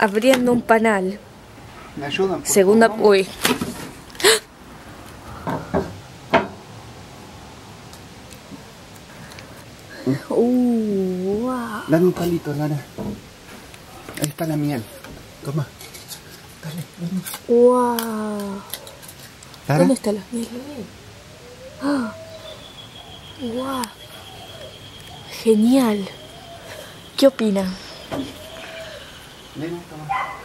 abriendo un panal. ¿Me ayudan? Por Segunda... favor? Uy. Wow. Dame un palito, Lara. Ahí está la miel. Toma. Dale, dale. Wow. ¿Lara? ¿Dónde está la miel? Ah. Wow. Genial. ¿Qué opina? Ven, toma.